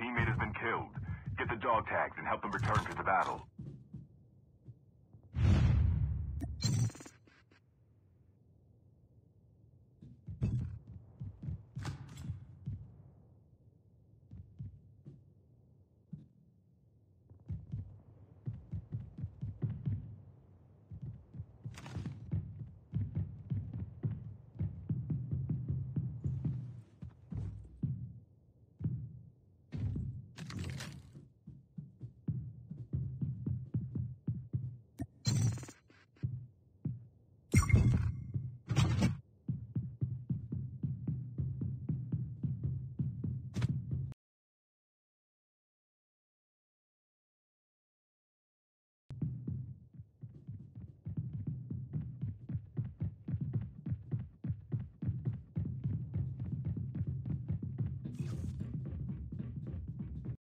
teammate has been killed. Get the dog tags and help them return to the battle.